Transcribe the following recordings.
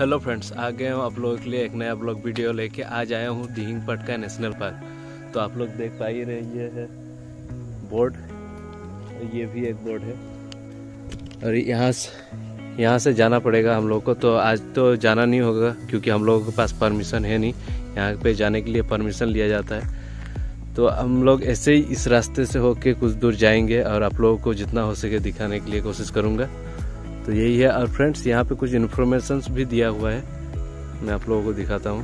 Hello friends, आ गए हूँ आप लोगों के लिए एक नया ब्लॉग वीडियो लेके। आज आया हूँ दिहिंग पटका नेशनल पार्क। तो आप लोग देख पा ही रहे, ये है बोर्ड, ये भी एक बोर्ड है और यहाँ से जाना पड़ेगा हम लोग को। तो आज तो जाना नहीं होगा क्योंकि हम लोगों के पास परमिशन है नहीं, यहाँ पे जाने के लिए परमिशन लिया जाता है। तो हम लोग ऐसे ही इस रास्ते से होके कुछ दूर जाएंगे और आप लोगों को जितना हो सके दिखाने के लिए कोशिश करूँगा। तो यही है। और फ्रेंड्स, यहाँ पे कुछ इन्फॉर्मेशंस भी दिया हुआ है, मैं आप लोगों को दिखाता हूँ।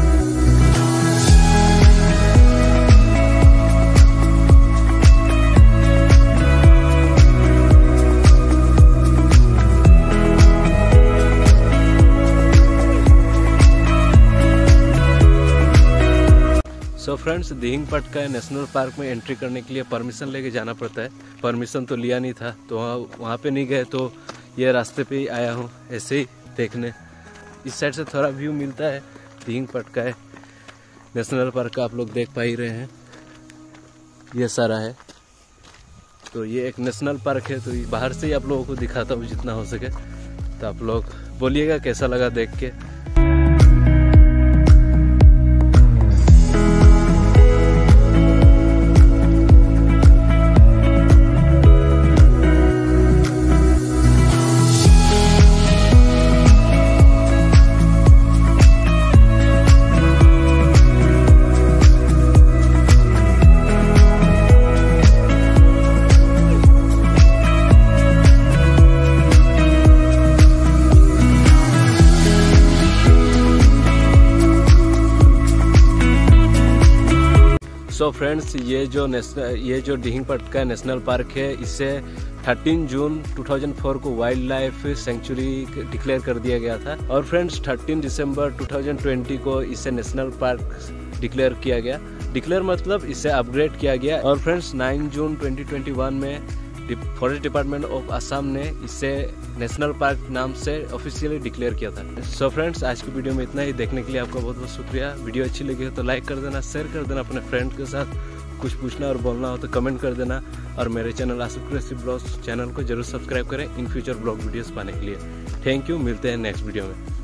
सो फ्रेंड्स, दिहिंग पटका नेशनल पार्क में एंट्री करने के लिए परमिशन लेके जाना पड़ता है। परमिशन तो लिया नहीं था तो वहाँ पे नहीं गए, तो ये रास्ते पे ही आया हूँ ऐसे ही देखने। इस साइड से थोड़ा व्यू मिलता है दिहिंग पटका नेशनल पार्क का, आप लोग देख पा ही रहे हैं, ये सारा है। तो ये एक नेशनल पार्क है, तो बाहर से ही आप लोगों को दिखाता हूँ जितना हो सके। तो आप लोग बोलिएगा कैसा लगा देख के। सो फ्रेंड्स, ये जो दिहिंग पटका नेशनल पार्क है, इसे 13 जून 2004 को वाइल्ड लाइफ सेंचुरी डिक्लेयर कर दिया गया था। और फ्रेंड्स, 13 दिसंबर 2020 को इसे नेशनल पार्क डिक्लेयर किया गया। डिक्लेयर मतलब इसे अपग्रेड किया गया। और फ्रेंड्स, 9 जून 2021 में फॉरेस्ट डिपार्टमेंट ऑफ असम ने इसे नेशनल पार्क नाम से ऑफिशियली डिक्लेयर किया था। सो फ्रेंड्स, आज की वीडियो में इतना ही। देखने के लिए आपका बहुत बहुत शुक्रिया। वीडियो अच्छी लगी हो तो लाइक कर देना, शेयर कर देना अपने फ्रेंड के साथ। कुछ पूछना और बोलना हो तो कमेंट कर देना। और मेरे channel Asif Qureshi blogs channel को जरूर सब्सक्राइब करें इन फ्यूचर ब्लॉग वीडियोस पाने के लिए। थैंक यू, मिलते हैं नेक्स्ट वीडियो में।